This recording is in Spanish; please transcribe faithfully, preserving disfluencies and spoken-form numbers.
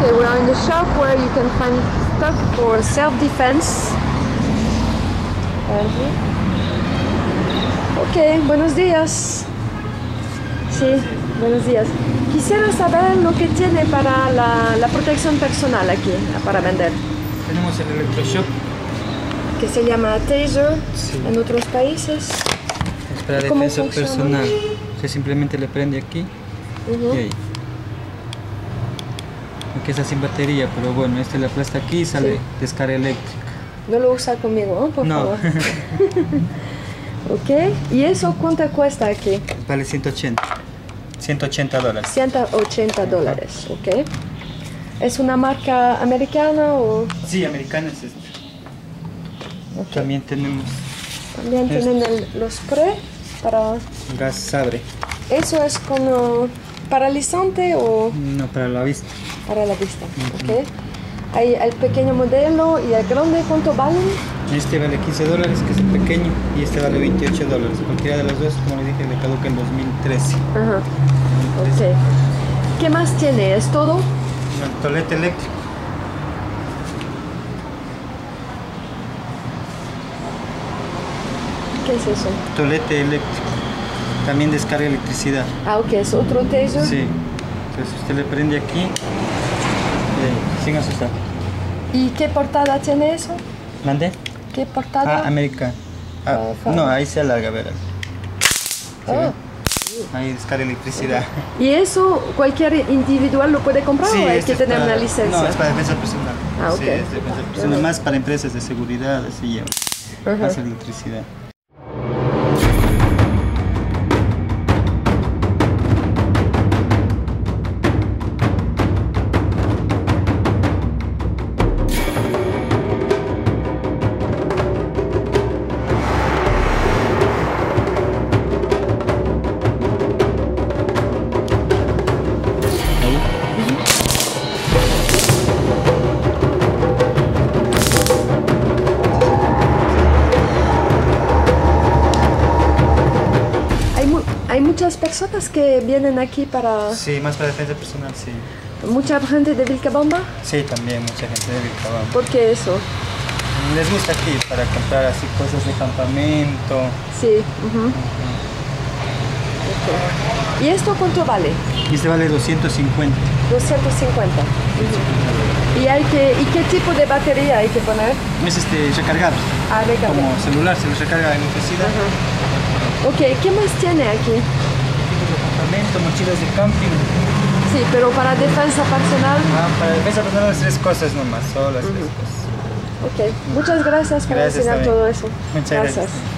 Okay, we are in the shop where you can find stuff for self-defense. Ok, buenos días. Sí, buenos días. Quisiera saber lo que tiene para la, la protección personal aquí, para vender. Tenemos el electroshop. Que se llama Taser, Sí. En otros países. Es para ¿Cómo defensa funciona? personal. Se simplemente le prende aquí Uh-huh. y ahí. Aunque está sin batería, pero bueno, este le aplasta aquí y sale Sí. descarga eléctrica. No lo usa conmigo, ¿no? Por No. favor. Ok, ¿y eso cuánto cuesta aquí? Vale ciento ochenta. ciento ochenta dólares. ciento ochenta dólares, ok. ¿Es una marca americana o...? Sí, americana es este. Okay. También tenemos También Este. tienen el, los spray para... gas Sabre. ¿Eso es como paralizante o No, para la vista. para la vista? Ujú. Ok. Hay el pequeño modelo y el grande, ¿cuánto valen? Este vale quince dólares, que es el pequeño, y este vale veintiocho dólares. Cualquiera de los dos, como les dije, le caduca en dos mil trece. Ajá. Ok. ¿Qué más tiene? ¿Es todo? El tolete eléctrico. ¿Qué es eso? Tolete eléctrico. También descarga electricidad. Ah, ok, es otro taser. Sí. Entonces usted le prende aquí y ahí, sin asustar. ¿Y qué portada tiene eso? ¿Mande? ¿Qué portada? Ah, América. Ah, Ah, fa- no, ahí se alarga, verá. Ah. Ahí descarga electricidad. ¿Y eso cualquier individual lo puede comprar o hay este que es tener para- una licencia? No, es para defensa personal. Ah, ok. Sí, es defensa personal. Más para empresas de seguridad, así lleva. Ajá. Más electricidad. Hay, mu- hay muchas personas que vienen aquí para... Sí, más para defensa personal, sí. Mucha gente de Vilcabamba. Sí, también mucha gente de Vilcabamba. ¿Por qué eso? Les gusta aquí para comprar así cosas de campamento. Sí. Ujú. Ok. ¿Y esto cuánto vale? Y este vale doscientos cincuenta. doscientos cincuenta. Ujú. ¿Y, hay que, ¿Y qué tipo de batería hay que poner? Es este recargable. Ah, recarga. Como celular, se les recarga la electricidad. Ajá. Ok, ¿qué más tiene aquí? Tipos de campamento, mochilas de camping. Sí, pero para defensa personal. Ah, para defensa personal las tres cosas nomás, solo las tres Ujú. cosas. Ok, muchas gracias por Gracias enseñar también. todo eso. Muchas gracias.